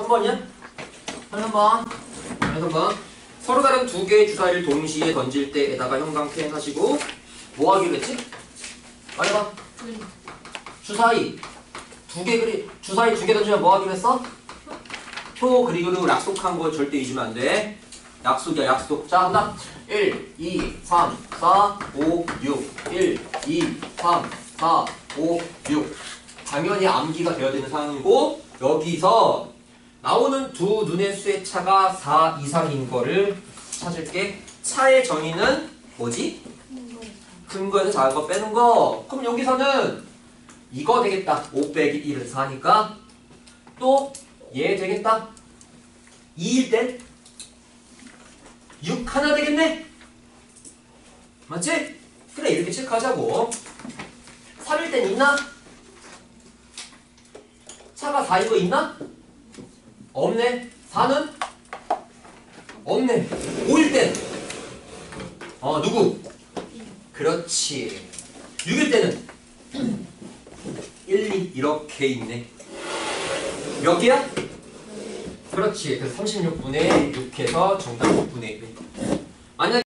3번이야? 3번. 3번. 서로 다른 두 개의 주사위를 동시에 던질 때에다가 형광펜 하시고 뭐 하기로 했지? 말해봐. 주사위 주사위 두 개 던지면 뭐 하기로 했어? 표 그리고 약속한 거 절대 잊으면 안 돼. 약속이야, 약속. 자, 한다. 1, 2, 3, 4, 5, 6. 1, 2, 3, 4, 5, 6. 당연히 암기가 되어야 되는 상황이고, 여기서 나오는 두 눈의 수의 차가 4 이상인 거를 찾을게. 차의 정의는 뭐지? 큰 거에서 작은 거 빼는 거. 그럼 여기서는 이거 되겠다. 5 빼기 1은 4니까. 또 얘 되겠다. 2일 땐 6 하나 되겠네? 맞지? 그래, 이렇게 체크하자고. 3일 땐 있나? 차가 4인 거 있나? 없네. 4는? 없네. 5일 땐? 누구? 그렇지. 6일 때는? 1, 2 이렇게 있네. 몇 개야? 그렇지. 그래서 36분의 6해서 정답 6분의 1. 만약